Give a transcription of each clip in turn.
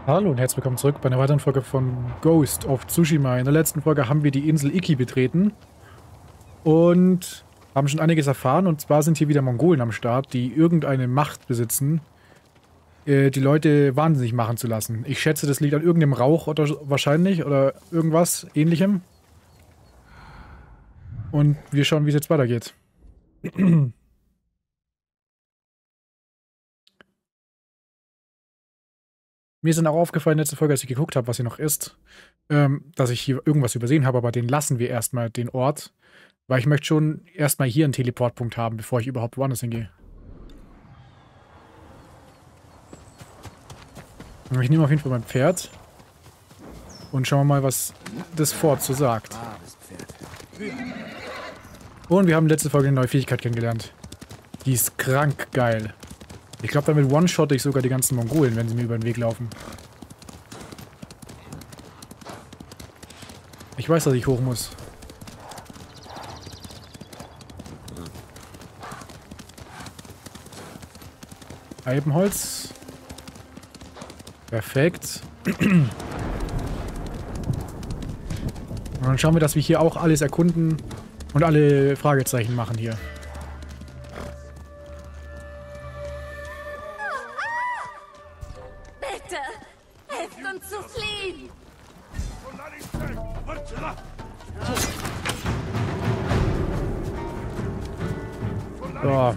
Hallo und herzlich willkommen zurück bei einer weiteren Folge von Ghost of Tsushima. In der letzten Folge haben wir die Insel Iki betreten und haben schon einiges erfahren. Und zwar sind hier wieder Mongolen am Start, die irgendeine Macht besitzen, die Leute wahnsinnig machen zu lassen. Ich schätze, das liegt an irgendeinem Rauch oder wahrscheinlich oder irgendwas Ähnlichem. Und wir schauen, wie es jetzt weitergeht. Mir ist dann auch aufgefallen, letzte Folge, als ich geguckt habe, was hier noch ist, dass ich hier irgendwas übersehen habe, aber den lassen wir erstmal, den Ort. Weil ich möchte schon erstmal hier einen Teleportpunkt haben, bevor ich überhaupt woanders hingehe. Ich nehme auf jeden Fall mein Pferd und schauen wir mal, was das Fort so sagt. Und wir haben letzte Folge eine neue Fähigkeit kennengelernt. Die ist krank geil. Ich glaube, damit one-shotte ich sogar die ganzen Mongolen, wenn sie mir über den Weg laufen. Ich weiß, dass ich hoch muss. Eibenholz. Perfekt. Und dann schauen wir, dass wir hier auch alles erkunden und alle Fragezeichen machen hier. Bitte, helft uns zu fliehen! So.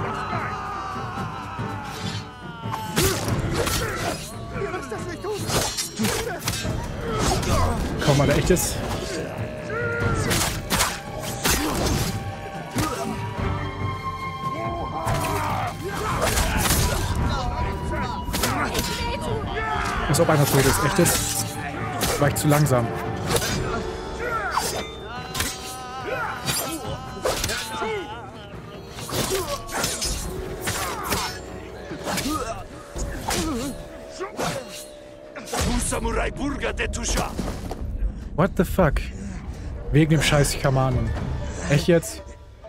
Komm mal, echt jetzt. Als ob einer tot ist. Echt jetzt? War ich zu langsam. Samurai Burger de Tusha. What the fuck? Wegen dem scheiß Schamanen. Echt jetzt?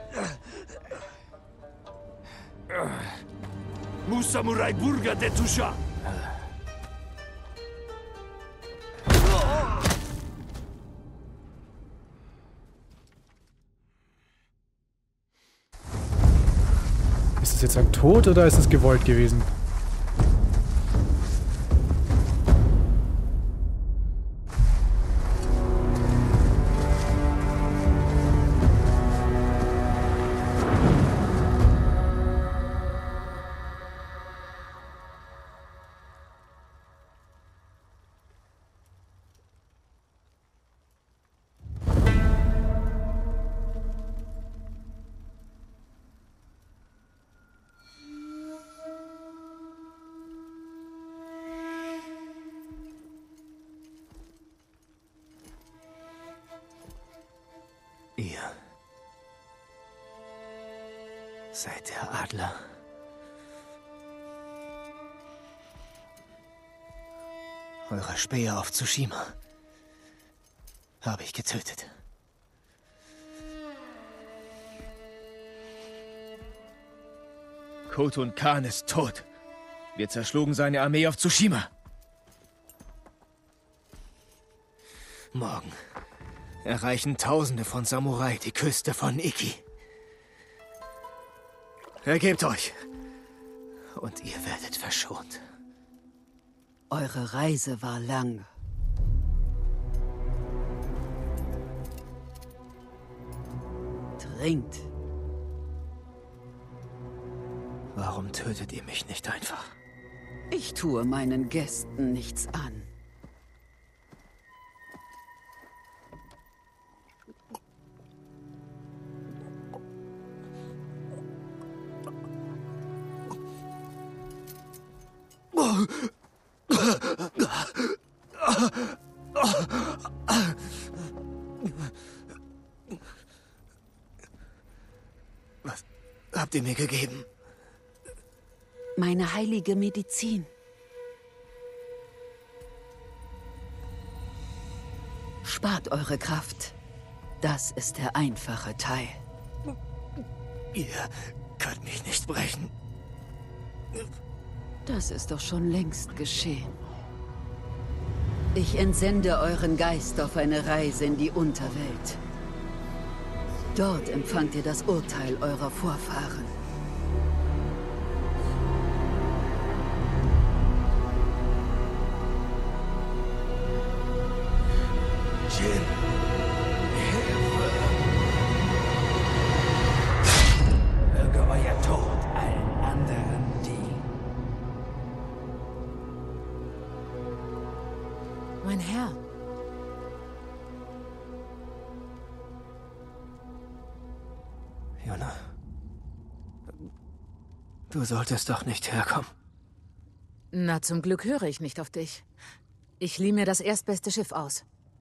Samurai Burger de Tusha. Ist das jetzt ein Tod oder ist es gewollt gewesen? Ihr seid der Adler. Eure Späher auf Tsushima habe ich getötet. Khotun Khan ist tot. Wir zerschlugen seine Armee auf Tsushima. Morgen erreichen Tausende von Samurai die Küste von Iki. Ergebt euch und ihr werdet verschont. Eure Reise war lang. Trinkt. Warum tötet ihr mich nicht einfach? Ich tue meinen Gästen nichts an. Was habt ihr mir gegeben? Meine heilige Medizin. Spart eure Kraft. Das ist der einfache Teil. Ihr könnt mich nicht brechen. Das ist doch schon längst geschehen. Ich entsende euren Geist auf eine Reise in die Unterwelt. Dort empfangt ihr das Urteil eurer Vorfahren. Jin, Hilfe! Möge euer Tod allen anderen dienen. Mein Herr, Yuna, du solltest doch nicht herkommen. na zum Glück höre ich nicht auf dich. Ich lieh mir das erstbeste Schiff aus.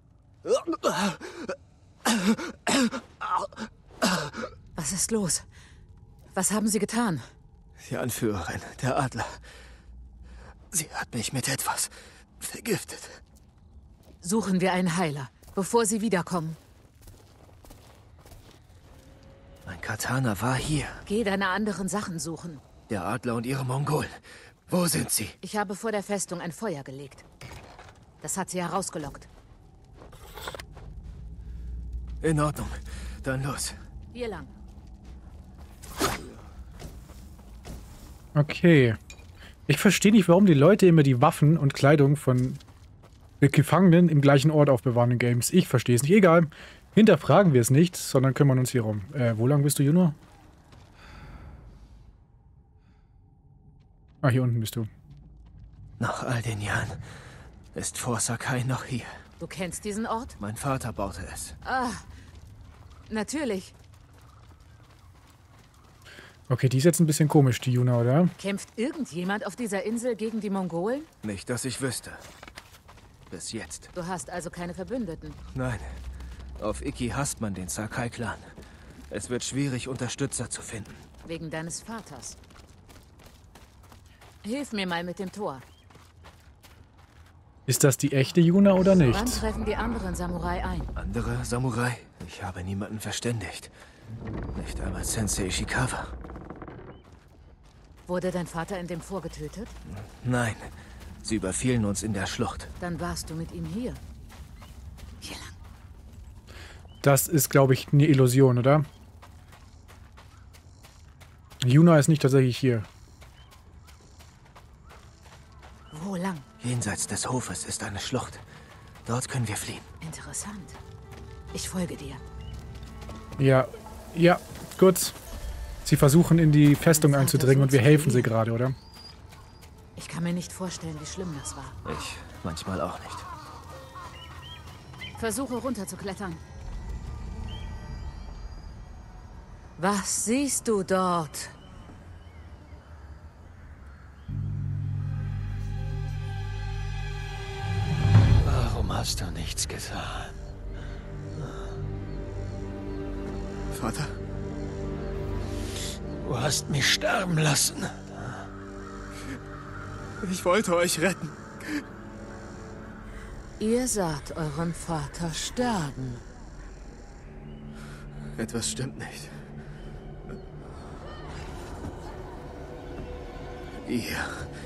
Was ist los? Was haben Sie getan? Die Anführerin, der Adler. Sie hat mich mit etwas vergiftet. Suchen wir einen Heiler, bevor Sie wiederkommen. Mein Katana war hier. Geh deine anderen Sachen suchen. Der Adler und ihre Mongolen. Wo sind sie? Ich habe vor der Festung ein Feuer gelegt. Das hat sie herausgelockt. In Ordnung. Dann los. Hier lang. Okay. Ich verstehe nicht, warum die Leute immer die Waffen und Kleidung von Gefangenen im gleichen Ort aufbewahren in Games. Ich verstehe es nicht. Egal. Hinterfragen wir es nicht, sondern kümmern uns hier rum. Wo lang bist du, Juno? Ah, hier unten bist du. Nach all den Jahren ist Fort Sakai noch hier. Du kennst diesen Ort? Mein Vater baute es. Ah, natürlich. Okay, die ist jetzt ein bisschen komisch, die Yuna, oder? Kämpft irgendjemand auf dieser Insel gegen die Mongolen? Nicht, dass ich wüsste. Bis jetzt. Du hast also keine Verbündeten. Nein. Auf Iki hasst man den Sakai-Clan. Es wird schwierig, Unterstützer zu finden. Wegen deines Vaters. Hilf mir mal mit dem Tor. Ist das die echte Yuna oder Wann nicht? treffen die anderen Samurai ein? Andere Samurai? Ich habe niemanden verständigt. Nicht einmal Sensei Ishikawa. Wurde dein Vater in dem Fort getötet? Nein. Sie überfielen uns in der Schlucht. Dann warst du mit ihm hier. Hier lang. Das ist, glaube ich, eine Illusion, oder? Yuna ist nicht tatsächlich hier. Wo lang? Jenseits des Hofes ist eine Schlucht. Dort können wir fliehen. Interessant. Ich folge dir. Ja, gut. Sie versuchen in die Festung einzudringen und wir helfen sie gerade, oder? Ich kann mir nicht vorstellen, wie schlimm das war. Ich manchmal auch nicht. Versuche runterzuklettern. Was siehst du dort? Warum hast du nichts getan? Vater? Du hast mich sterben lassen. Ich wollte euch retten. Ihr saht euren Vater sterben. Etwas stimmt nicht. Ihr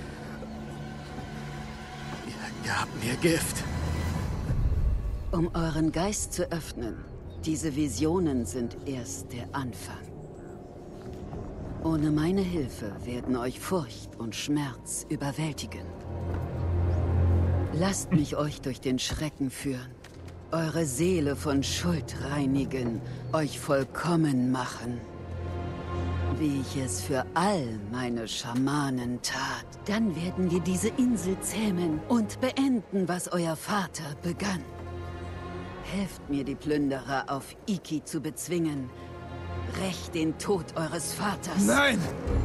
gabt mir Gift. Um euren Geist zu öffnen, diese Visionen sind erst der Anfang. Ohne meine Hilfe werden euch Furcht und Schmerz überwältigen. Lasst mich euch durch den Schrecken führen, eure Seele von Schuld reinigen, euch vollkommen machen. Wie ich es für all meine Schamanen tat. Dann werden wir diese Insel zähmen und beenden, was euer Vater begann. Helft mir, die Plünderer auf Iki zu bezwingen. Rächt den Tod eures Vaters. Nein!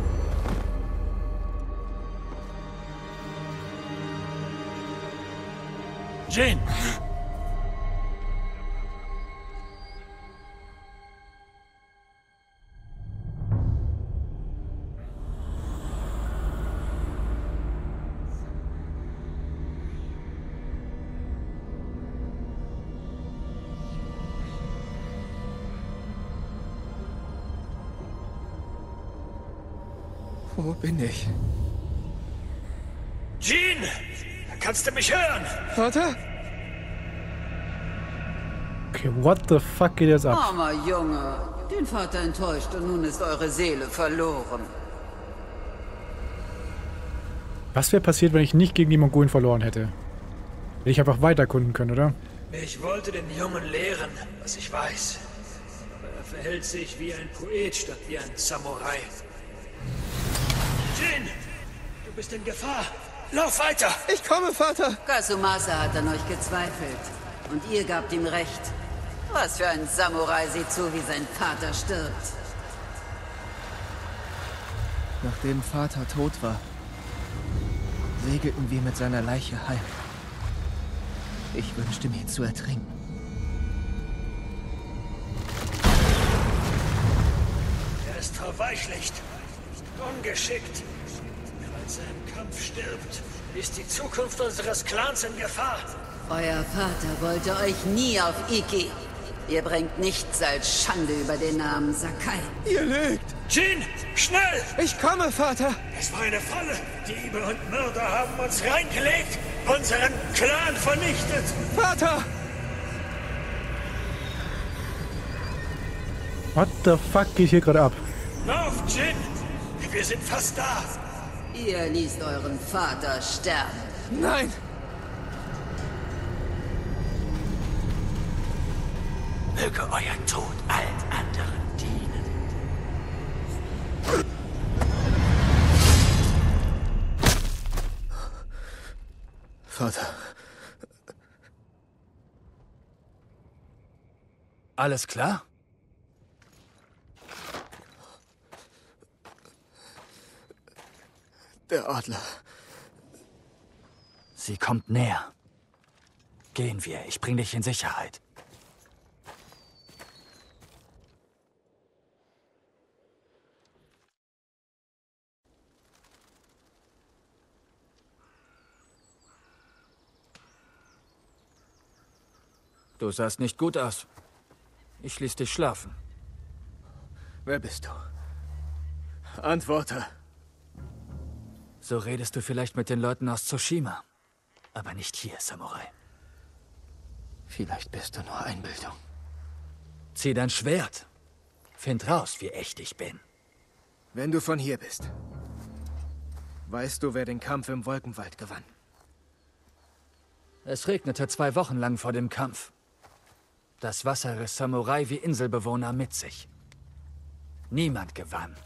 Jin! Wo bin ich? Jin! Kannst du mich hören? Vater? Okay, what the fuck geht jetzt ab? Armer Junge, den Vater enttäuscht und nun ist eure Seele verloren. Was wäre passiert, wenn ich nicht gegen die Mongolen verloren hätte? Hätte ich einfach weiter erkunden können, oder? Ich wollte den Jungen lehren, was ich weiß. Aber er verhält sich wie ein Poet statt wie ein Samurai. Jin! Du bist in Gefahr! Lauf weiter! Ich komme, Vater! Kasumasa hat an euch gezweifelt. Und ihr gabt ihm recht. Was für ein Samurai sieht zu, wie sein Vater stirbt. Nachdem Vater tot war, segelten wir mit seiner Leiche heim. Ich wünschte mir zu ertrinken. Er ist verweichlicht, ungeschickt. Falls er im Kampf stirbt, ist die Zukunft unseres Clans in Gefahr. Euer Vater wollte euch nie auf Iki. Ihr bringt nichts als Schande über den Namen Sakai. Ihr lügt! Jin, schnell! Ich komme, Vater! Es war eine Falle. Diebe und Mörder haben uns reingelegt, unseren Clan vernichtet. Vater! What the fuck geht hier gerade ab? Lauf, Jin! Wir sind fast da. Ihr ließt euren Vater sterben. Nein! Möge euer Tod allen anderen dienen. Vater. Alles klar? Der Adler. Sie kommt näher. Gehen wir, ich bring dich in Sicherheit. Du sahst nicht gut aus. Ich ließ dich schlafen. Wer bist du? Antworte. So redest du vielleicht mit den Leuten aus Tsushima. Aber nicht hier, Samurai. Vielleicht bist du nur Einbildung. Zieh dein Schwert. Find raus, wie echt ich bin. Wenn du von hier bist, weißt du, wer den Kampf im Wolkenwald gewann? Es regnete 2 Wochen lang vor dem Kampf. Das Wasser riss Samurai wie Inselbewohner mit sich. Niemand gewann.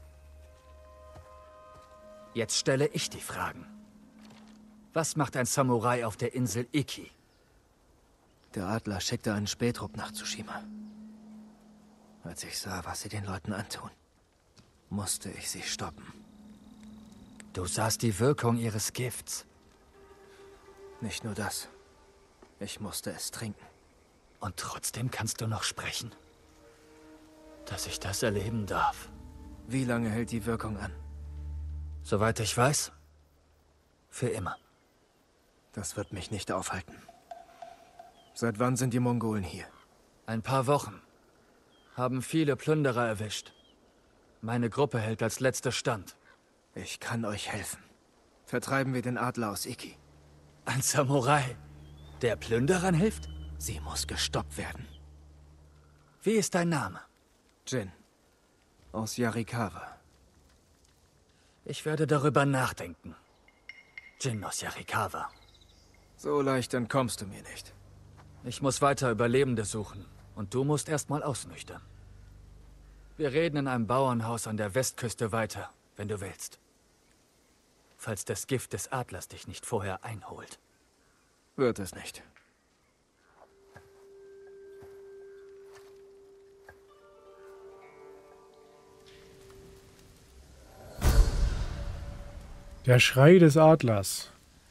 Jetzt stelle ich die Fragen. Was macht ein Samurai auf der Insel Iki? Der Adler schickte einen Spähtrupp nach Tsushima. Als ich sah, was sie den Leuten antun, musste ich sie stoppen. Du sahst die Wirkung ihres Gifts. Nicht nur das. Ich musste es trinken. Und trotzdem kannst du noch sprechen. Dass ich das erleben darf. Wie lange hält die Wirkung an? Soweit ich weiß, für immer. Das wird mich nicht aufhalten. Seit wann sind die Mongolen hier? Ein paar Wochen. Haben viele Plünderer erwischt. Meine Gruppe hält als letzter stand. Ich kann euch helfen. Vertreiben wir den Adler aus Iki. Ein Samurai, der Plünderern hilft? Sie muss gestoppt werden. Wie ist dein Name? Jin. Aus Yarikawa. Ich werde darüber nachdenken. Jin aus Yarikawa. So leicht entkommst du mir nicht. Ich muss weiter Überlebende suchen. Und du musst erstmal ausnüchtern. Wir reden in einem Bauernhaus an der Westküste weiter, wenn du willst. Falls das Gift des Adlers dich nicht vorher einholt. Wird es nicht. Der Schrei des Adlers.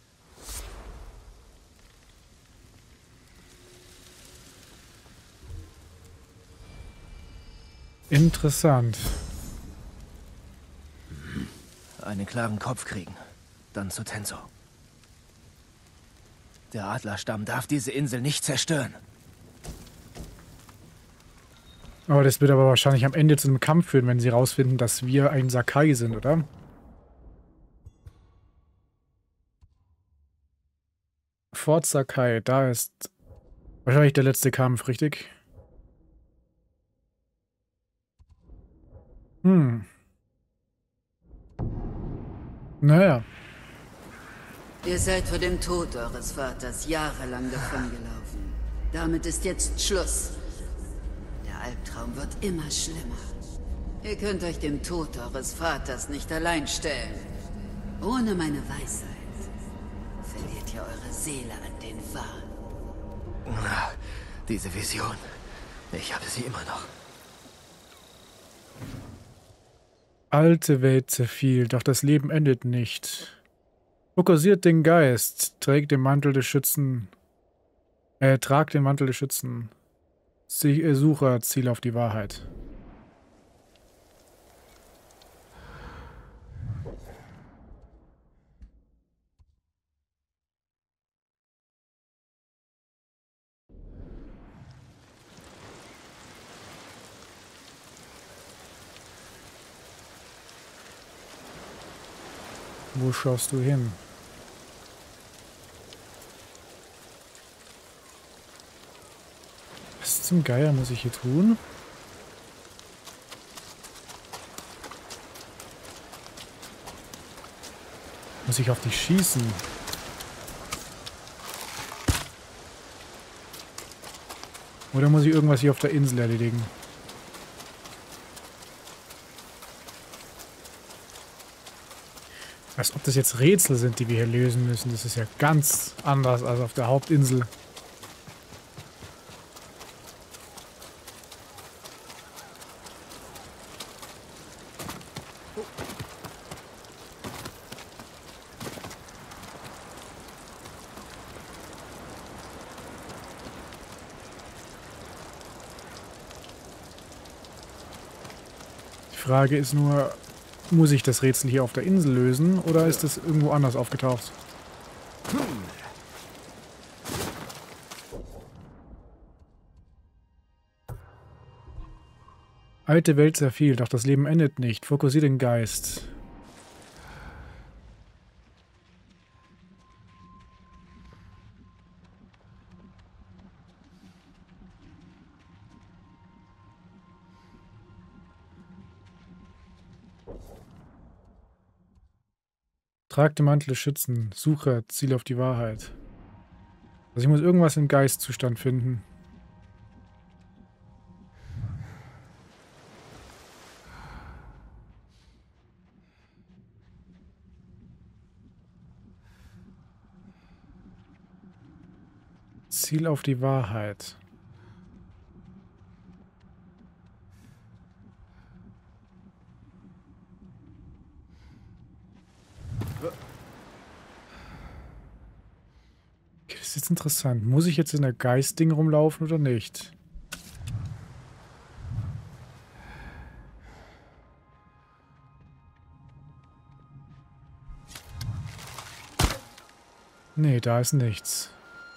Interessant. Einen klaren Kopf kriegen. Dann zu Tenzo. Der Adlerstamm darf diese Insel nicht zerstören. Aber das wird aber wahrscheinlich am Ende zu einem Kampf führen, wenn sie rausfinden, dass wir ein Sakai sind, oder? Fort Sakai, da ist Wahrscheinlich der letzte Kampf, richtig? Naja. Ihr seid vor dem Tod eures Vaters jahrelang davongelaufen. Damit ist jetzt Schluss. Der Albtraum wird immer schlimmer. Ihr könnt euch dem Tod eures Vaters nicht allein stellen. Ohne meine Weisheit verliert ihr eure Seele an den Wahn. Na, diese Vision. Ich habe sie immer noch. Alte Welt zerfiel, doch das Leben endet nicht. Fokussiert den Geist, trägt den Mantel des Schützen. Tragt den Mantel des Schützen. Sucher, Ziel auf die Wahrheit. Wo schaust du hin? Was zum Geier muss ich hier tun? Muss ich auf dich schießen? Oder muss ich irgendwas hier auf der Insel erledigen? Als ob das jetzt Rätsel sind, die wir hier lösen müssen. Das ist ja ganz anders als auf der Hauptinsel. Die Frage ist nur, muss ich das Rätsel hier auf der Insel lösen oder ist es irgendwo anders aufgetaucht? Alte Welt zerfiel, doch das Leben endet nicht. Fokussier den Geist. Trag den Mantel des Schützen. Suche, Ziel auf die Wahrheit. Also ich muss irgendwas im Geistzustand finden. Ziel auf die Wahrheit. Okay, das ist jetzt interessant. Muss ich jetzt in der Geistding rumlaufen oder nicht? Nee, da ist nichts.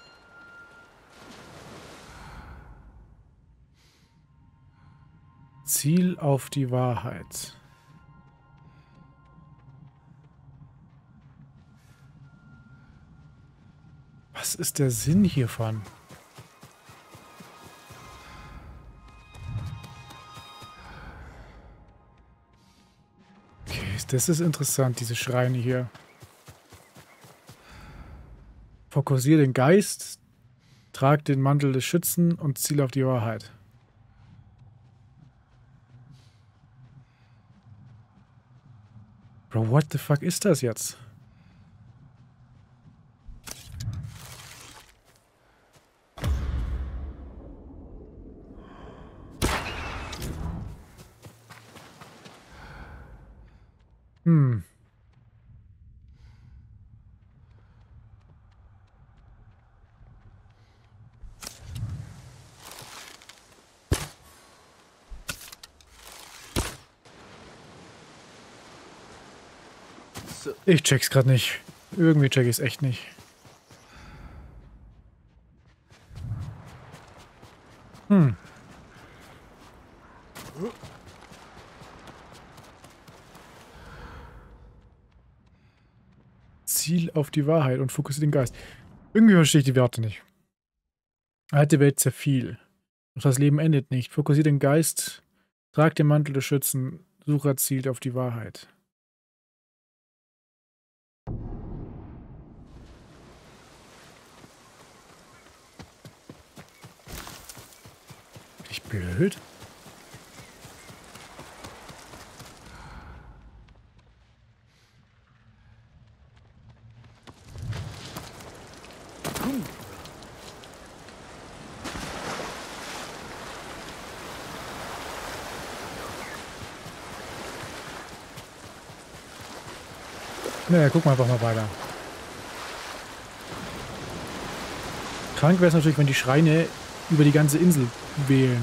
Ziel auf die Wahrheit. Was ist der Sinn hiervon? Okay, das ist interessant, diese Schreine hier. Fokussiere den Geist, trag den Mantel des Schützen und ziel auf die Wahrheit. Bro, what the fuck ist das jetzt? Ich check's gerade nicht. Irgendwie check ich's echt nicht. Ziel auf die Wahrheit und fokussiere den Geist. Irgendwie verstehe ich die Werte nicht. Alte Welt zerfiel. Doch das Leben endet nicht. Fokussiert den Geist, tragt den Mantel des Schützen, Sucher zielt auf die Wahrheit. Bin ich blöd? Naja, gucken wir einfach mal weiter. Krank wäre es natürlich, wenn die Schreine über die ganze Insel wählen.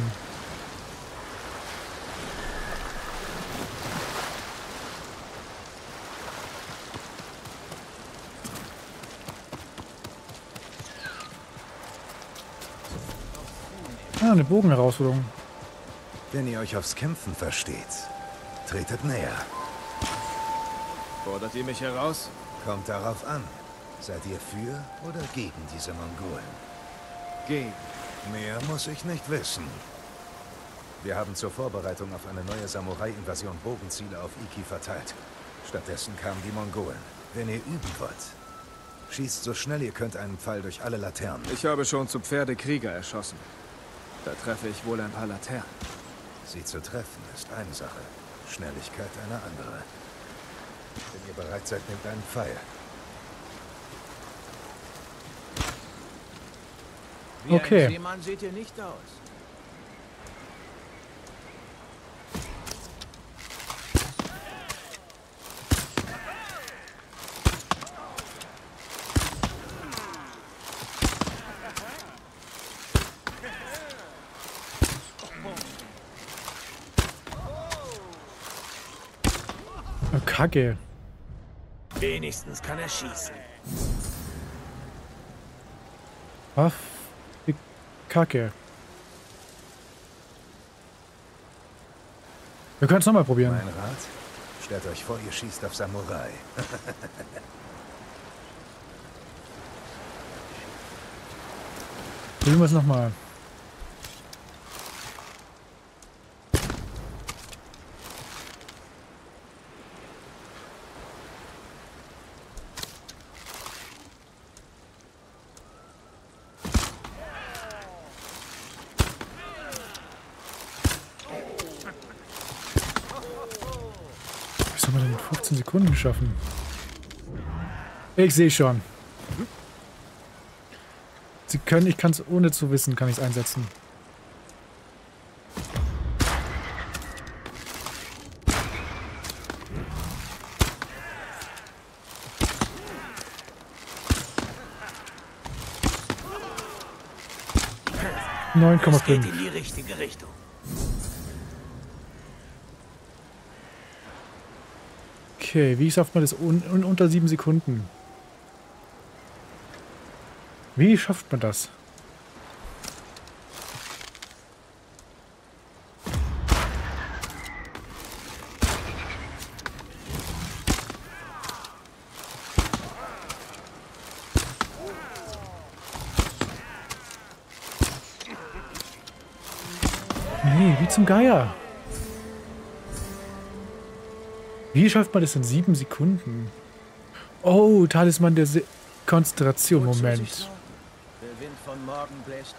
Ah, eine Bogenherausforderung. Wenn ihr euch aufs Kämpfen versteht, tretet näher. Fordert ihr mich heraus? Kommt darauf an. Seid ihr für oder gegen diese Mongolen? Gegen. Mehr muss ich nicht wissen. Wir haben zur Vorbereitung auf eine neue Samurai-Invasion Bogenziele auf Iki verteilt. Stattdessen kamen die Mongolen. Wenn ihr üben wollt, schießt so schnell ihr könnt einen Pfeil durch alle Laternen. Ich habe schon zu Pferde Krieger erschossen. Da treffe ich wohl ein paar Laternen. Sie zu treffen ist eine Sache, Schnelligkeit eine andere. Wenn ihr bereit seid, nehmt einen Pfeil. Wie Okay. ein Seemann seht ihr nicht aus. Oh, Kacke. Wenigstens kann er schießen. Was? Die Kacke. Wir können es nochmal probieren. Mein Rat? Stellt euch vor, ihr schießt auf Samurai. Probieren wir es nochmal. Wie soll man denn in 15 Sekunden schaffen? Ich sehe schon. Sie können, ich kann es ohne zu wissen, kann ich es einsetzen. Es geht 9,5. in die richtige Richtung. Okay, wie schafft man das unter 7 Sekunden? Wie schafft man das? Nee, wie zum Geier. Wie schafft man das in 7 Sekunden? Oh, Talisman der Konzentration. Moment. Der Wind von morgen bläst.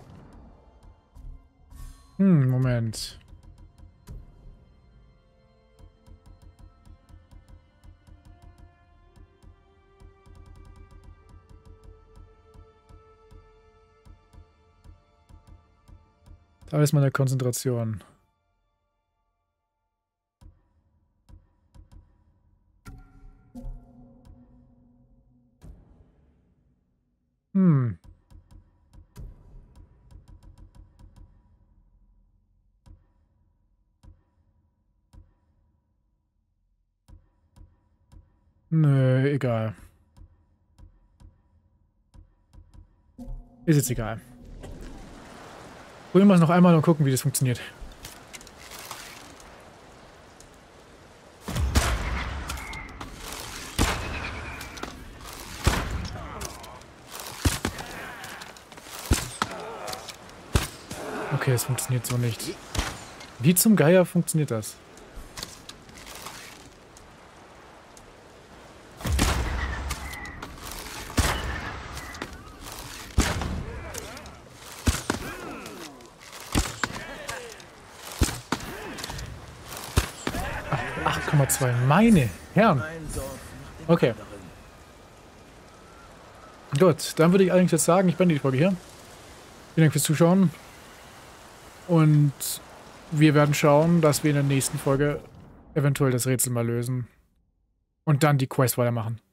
Moment. Talisman der Konzentration. Nö, egal. Ist jetzt egal. Probieren wir es noch einmal und gucken, wie das funktioniert. Okay, es funktioniert so nicht. Wie zum Geier funktioniert das? Ach, 8,2. Meine Herren. Okay. Gut, dann würde ich allerdings jetzt sagen, ich beende die Folge hier. Vielen Dank fürs Zuschauen. Und wir werden schauen, dass wir in der nächsten Folge eventuell das Rätsel mal lösen. Und dann die Quest weitermachen.